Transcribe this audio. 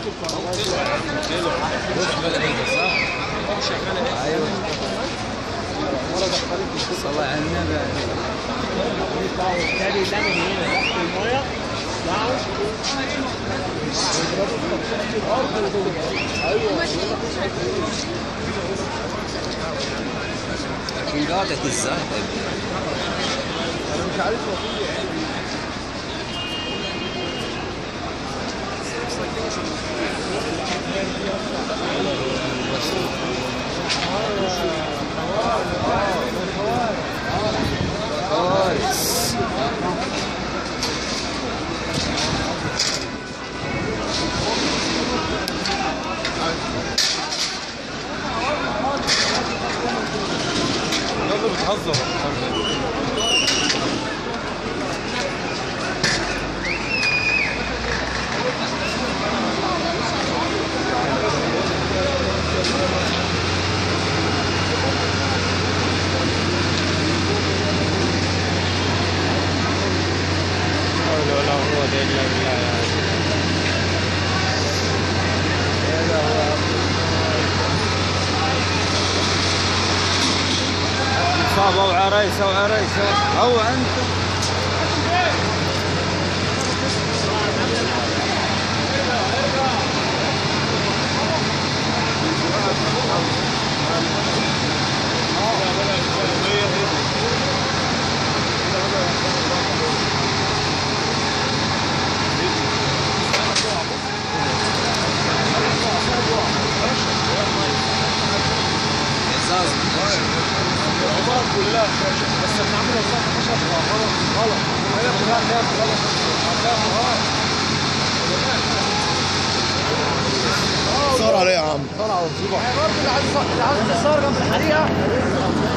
ايوه صلى على النبي. التاني ده من هنا تحت الميه لكن قاعدة الزهد انا مش عارف فارس. يلا بتهزر. ولا هو ده اللي صعب او عريس او عريس او انت كلها بس بنعملها الساعه 11 غلط هي كلها غلط. صار عليه يا عم صار على الصبح. برضه اللي عايز يصور جنب الحريقه